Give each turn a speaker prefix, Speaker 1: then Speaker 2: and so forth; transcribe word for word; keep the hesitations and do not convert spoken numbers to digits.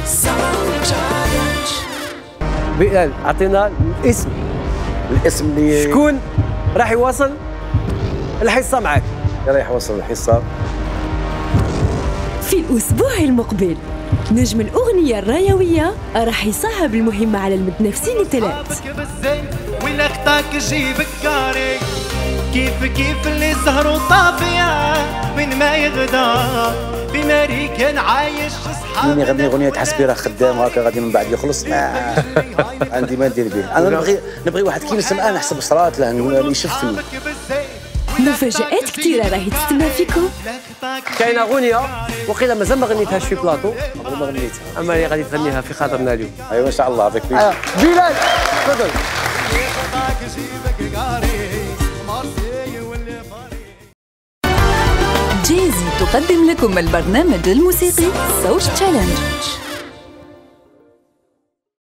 Speaker 1: بلال اعطينا الاسم.
Speaker 2: الاسم اللي
Speaker 1: شكون راح يواصل الحصه معك؟
Speaker 2: رايح يوصل الحصه
Speaker 3: في الأسبوع المقبل نجم الأغنية الرايوية راح يصعب المهمة على المتنافسين الثلاث.
Speaker 4: وين اختك جيبك كاري كيف كيف اللي سهروا طافية من ما يغدى في ناري كان عايش صحاب.
Speaker 2: مين يغني اغنيه حسبي راه خدام هكا غادي من بعد يخلص ما عندي ما ندير به. انا نبغي نبغي واحد كي نسمع نحسب صرات له يشفني.
Speaker 3: مفاجآت كثيرة راهي تستنى فيكم.
Speaker 1: كاينه اغنيه وقيله مازال ما غنيتهاش في بلاطو،
Speaker 2: ما غنيتها
Speaker 1: اما اللي غادي تغنيها في خاطرنا اليوم.
Speaker 2: ايوا ان شاء الله افيك
Speaker 1: آه. بلال تفضل.
Speaker 5: جيزي تقدم لكم البرنامج الموسيقي صوت تشالنج.